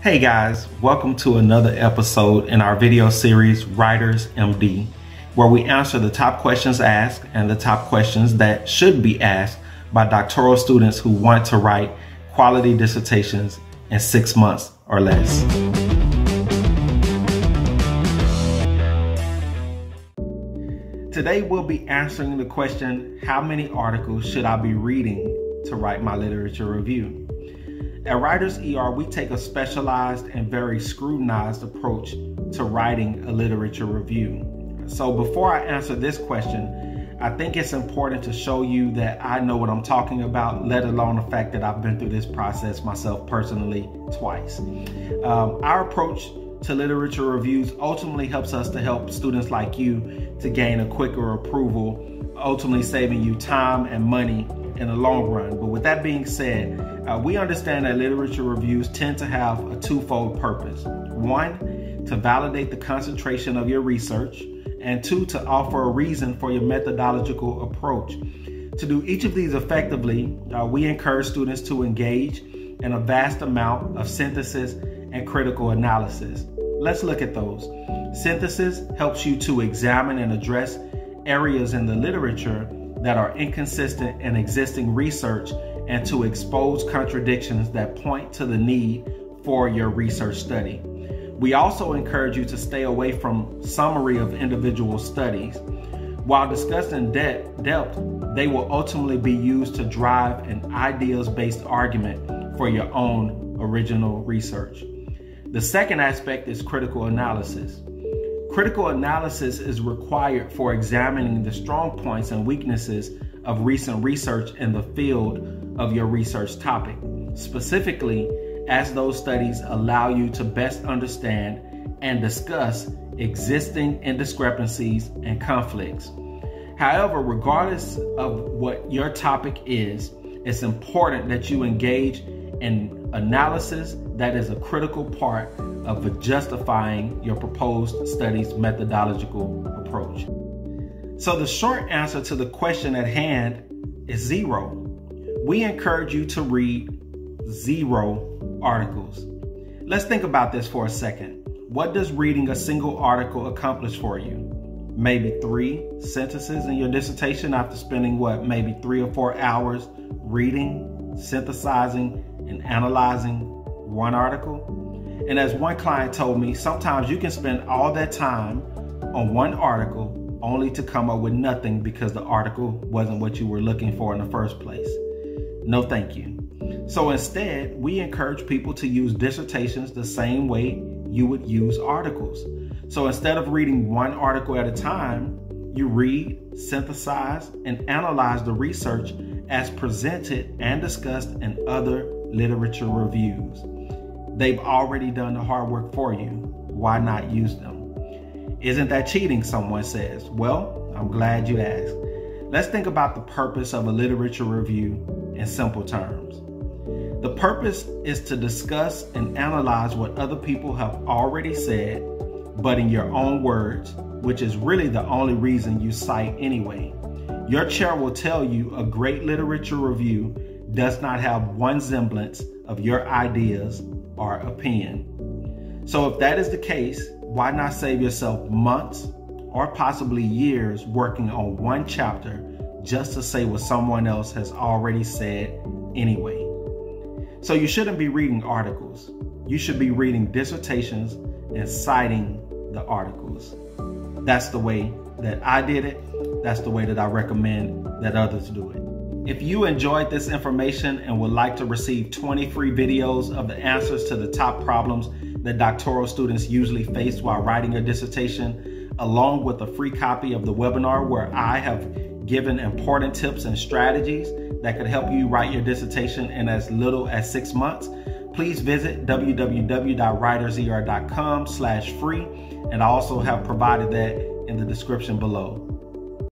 Hey guys, welcome to another episode in our video series, Writers MD, where we answer the top questions asked and the top questions that should be asked by doctoral students who want to write quality dissertations in 6 months or less. Today we'll be answering the question, how many articles should I be reading to write my literature review? At Writers ER, we take a specialized and very scrutinized approach to writing a literature review. So before I answer this question, I think it's important to show you that I know what I'm talking about, let alone the fact that I've been through this process myself personally twice. Our approach to literature reviews ultimately helps us to help students like you to gain a quicker approval, ultimately saving you time and money in the long run. But with that being said, we understand that literature reviews tend to have a twofold purpose. One, to validate the concentration of your research, and two, to offer a reason for your methodological approach. To do each of these effectively, we encourage students to engage in a vast amount of synthesis and critical analysis. Let's look at those. Synthesis helps you to examine and address areas in the literature that are inconsistent in existing research and to expose contradictions that point to the need for your research study. We also encourage you to stay away from summary of individual studies. While discussed in depth, they will ultimately be used to drive an ideas-based argument for your own original research. The second aspect is critical analysis. Critical analysis is required for examining the strong points and weaknesses of recent research in the field of your research topic, specifically as those studies allow you to best understand and discuss existing indiscrepancies and conflicts. However, regardless of what your topic is, it's important that you engage in analysis that is a critical part of justifying your proposed study's methodological approach. So the short answer to the question at hand is 0. We encourage you to read 0 articles. Let's think about this for a second. What does reading a single article accomplish for you? Maybe 3 sentences in your dissertation after spending maybe 3 or 4 hours reading, synthesizing, and analyzing one article. And as one client told me, sometimes you can spend all that time on one article only to come up with nothing because the article wasn't what you were looking for in the first place. No, thank you. So instead, we encourage people to use dissertations the same way you would use articles. So instead of reading one article at a time, you read, synthesize, and analyze the research as presented and discussed in other literature reviews. They've already done the hard work for you. Why not use them? Isn't that cheating, someone says? Well, I'm glad you asked. Let's think about the purpose of a literature review in simple terms. The purpose is to discuss and analyze what other people have already said, but in your own words, which is really the only reason you cite anyway. Your chair will tell you a great literature review does not have one semblance of your ideas or opinion. So if that is the case, why not save yourself months or possibly years working on one chapter just to say what someone else has already said anyway? So you shouldn't be reading articles. You should be reading dissertations and citing the articles. That's the way that I did it. That's the way that I recommend that others do it. If you enjoyed this information and would like to receive 20 free videos of the answers to the top problems that doctoral students usually face while writing a dissertation, along with a free copy of the webinar where I have given important tips and strategies that could help you write your dissertation in as little as 6 months, please visit www.writerser.com/free, and I also have provided that in the description below.